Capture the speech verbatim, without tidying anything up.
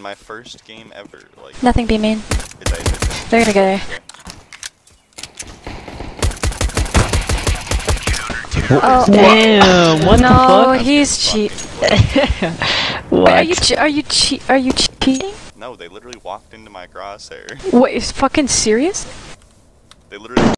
my first game ever. Like nothing be mean. It died, it died. They're gonna go there. Oh, damn! What no, the fuck? he's cheat. What? Are you che are you che are you cheating? No, they literally walked into my crosshair. Wait, is fucking serious? They literally.